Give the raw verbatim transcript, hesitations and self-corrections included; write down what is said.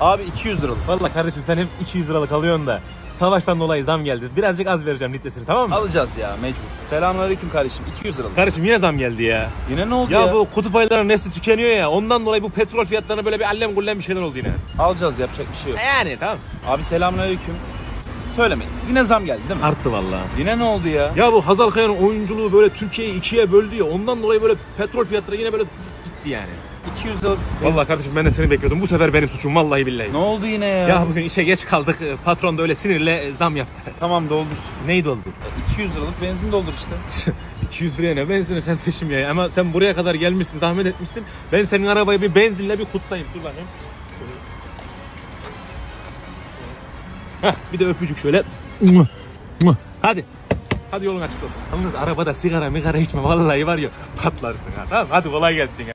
Abi iki yüz liralık. Vallahi kardeşim sen hep iki yüz liralık alıyorsun da savaştan dolayı zam geldi. Birazcık az vereceğim litresini, tamam mı? Alacağız ya mecbur. Selamünaleyküm kardeşim, iki yüz liralık. Kardeşim yine zam geldi ya. Yine ne oldu Ya, ya? bu kutup ayılarının nesli tükeniyor ya. Ondan dolayı bu petrol fiyatlarına böyle bir allem gullem bir şeyler oldu yine. Alacağız, yapacak bir şey yok. Yani tamam. Abi selamünaleyküm. Söylemeyin. Yine zam geldi değil mi? Arttı vallahi. Yine ne oldu ya? Ya bu Hazal Kaya'nın oyunculuğu böyle Türkiye'yi ikiye böldü ya. Ondan dolayı böyle petrol fiyatları yine böyle gitti yani. iki yüz liralık. Vallahi kardeşim ben de seni bekliyordum. Bu sefer benim suçum vallahi billahi. Ne oldu yine ya? Ya bugün işe geç kaldık. Patron da öyle sinirle zam yaptı. Tamam doldur. Neyi doldu? iki yüz liralık benzin doldur işte. iki yüz liraya ne benzini kardeşim ya. Ama sen buraya kadar gelmişsin, zahmet etmişsin. Ben senin arabayı bir benzinle bir kutsayayım. Dur bakayım. Heh, bir de öpücük şöyle. Hadi. Hadi yolun açık olsun. Yalnız arabada sigara migara içme, vallahi var ya patlarsın ha. Tamam, hadi kolay gelsin.